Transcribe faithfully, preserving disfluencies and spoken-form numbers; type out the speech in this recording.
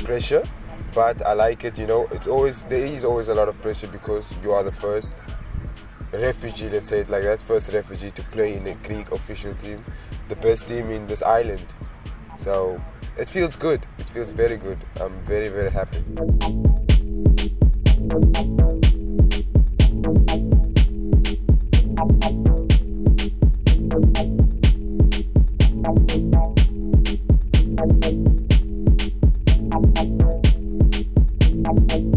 pressure, but I like it. You know, it's always there is always a lot of pressure because you are the first refugee, let's say it like that, first refugee to play in a Greek official team, the best team in this island. So it feels good. It feels very good. I'm very very happy. Thank you.